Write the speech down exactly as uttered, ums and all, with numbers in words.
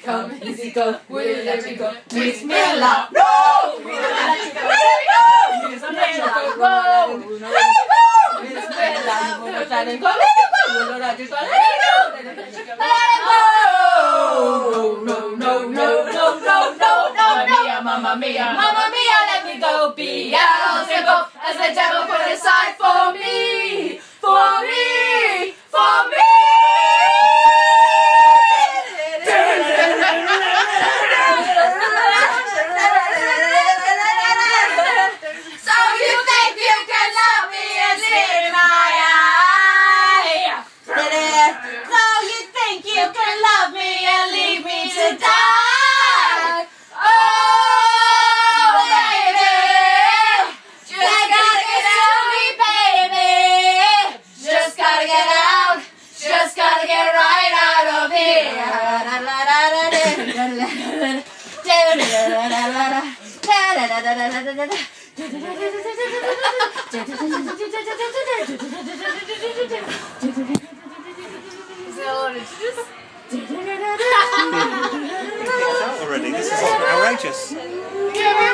come, easy go, will you let me go? Makes me laugh. No! Will you let me go? Let me go! Let me go! Let me go! It's me laugh. Will you let me go? Let me go! Will you let me go? Let me go! Let me go! No, no, no, no, no, no, no, no! Mamma mia, mamma mia, let me go. Beelzebub, as the devil put aside for me, for me, for me. So you think you can love me and see my eye? So you think you can love me and leave me to die? Oh, baby, just gotta get out, me, baby. Just gotta get out, just gotta get right out of here. Already, this is outrageous. Give me